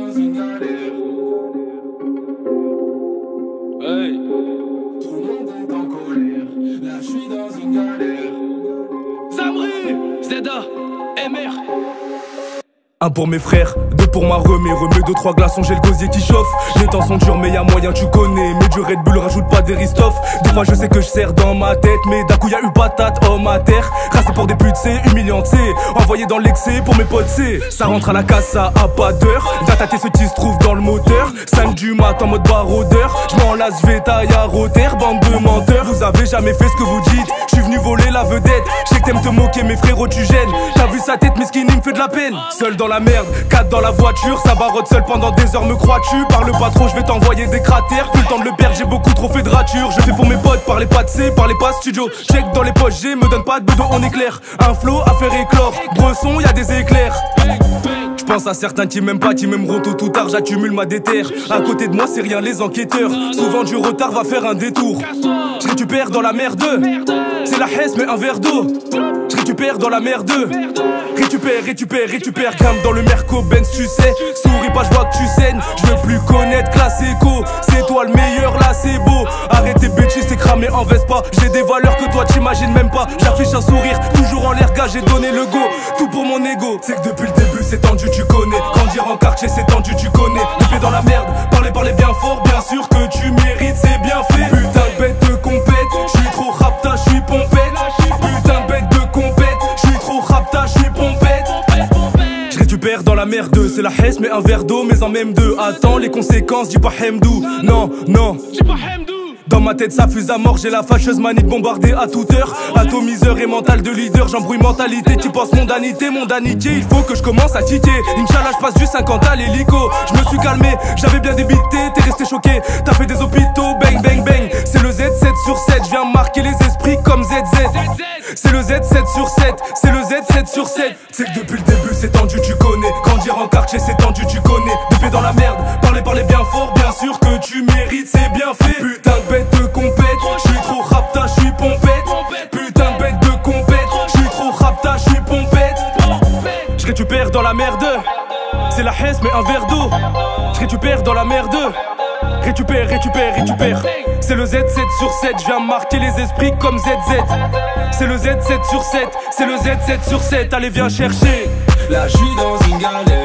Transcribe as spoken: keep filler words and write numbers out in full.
dans une galère. Hey. Tout le monde est en colère. Là, je suis dans une galère. Zamri, Zeda, M R. Un pour mes frères, deux pour ma remée. Remets deux, trois glaçons, j'ai le gosier qui chauffe. Les temps sont durs, mais y'a moyen, tu connais. Mais du Red Bull, rajoute pas des Ristoff. Des fois, je sais que je sers dans ma tête. Mais d'un coup, y'a eu patate, homme à terre. Crassé pour des putes, c'est humiliant, c'est envoyé dans l'excès pour mes potes, c'est ça rentre à la casse, ça a pas d'heure. Va tâter ce qui se trouve dans le moteur. cinq du mat en mode barodeur. J'm'en lasse, vais taille à rotaire. Bande de menteurs, vous avez jamais fait ce que vous dites. J'suis venu voler la vedette. J'sais que t'aimes te moquer, mes frérots, tu gênes. T'as vu sa tête, mesquine, il me fait de la peine. Seul dans la merde, quatre dans la voiture, ça barotte seul pendant des heures, me crois-tu? Parle pas trop, je vais t'envoyer des cratères. Plus le temps de le perdre, j'ai beaucoup trop fait de rature. Je fais pour mes potes, parlez pas de C, parlez pas studio. Check dans les poches, j'ai, me donne pas de bedeau, on éclaire. Un flow à faire éclore, Bresson, y'a des éclairs. J'pense à certains qui m'aiment pas, qui m'aimeront tôt ou tard, j'accumule ma déterre. À côté de moi, c'est rien les enquêteurs. Souvent du retard va faire un détour. Je récupère dans la merde. C'est la hesse, mais un verre d'eau. Je récupère dans la merde. Récupère, récupère, récupère. Grimpe dans le Merco Benz, tu sais. Souris pas, je vois que tu saignes. Je veux plus connaître classe éco. C'est toi le meilleur, là c'est beau. Arrête tes bêtises, t'es cramé en Vespa. J'ai des valeurs que toi t'imagines même pas. J'affiche un sourire, toujours en l'air, gars, j'ai donné le go. Tout pour mon ego. C'est que depuis le début c'est tendu, tu connais. Grandir en quartier c'est tendu, tu connais. Les pieds dans la merde, parlez, parlez bien fort. Bien sûr que tu mérites, c'est bien fait. Putain de bête de compète, j'suis trop rapta, j'suis pompette. Putain de bête de compète, j'suis trop rapta, j'suis pompette. Je récupère dans la merde, c'est la hesse mais un verre d'eau, mais en même deux. Attends les conséquences, dis pas Hemdou. Non, non, Dis pas Hemdou. dans ma tête ça fuse à mort, j'ai la fâcheuse manie de bombarder à toute heure. Atomiseur et mental de leader, j'embrouille mentalité. Tu penses mondanité, mondanité, il faut que je commence à tiquer. Inch'Allah je passe du cinquante à l'hélico. Je me suis calmé, j'avais bien débité, t'es resté choqué. T'as fait des hôpitaux, bang bang bang. C'est le Z sept sur sept, je viens marquer les esprits comme Z Z. C'est le Z sept sur sept, c'est le Z sept sur sept. C'est que depuis le début c'est tendu, tu connais. Grandir en quartier c'est tendu, tu connais. Des pieds dans la merde, parlez, parlez bien fort. Bien sûr que tu mérites, c'est bien fait. Putain de bête de compète, j'suis trop rapta, j'suis pompette. Putain de bête de compète, j'suis trop rapta, j'suis pompette. Je récupère dans la merde, c'est la hesse mais un verre d'eau. Je récupère dans la merde. Récupère, récupère, récupère. C'est le Z sept sur sept, je viens marquer les esprits comme Z Z. C'est le Z sept sur sept, c'est le Z sept sur sept, allez viens chercher. Là, je suis dans une galère.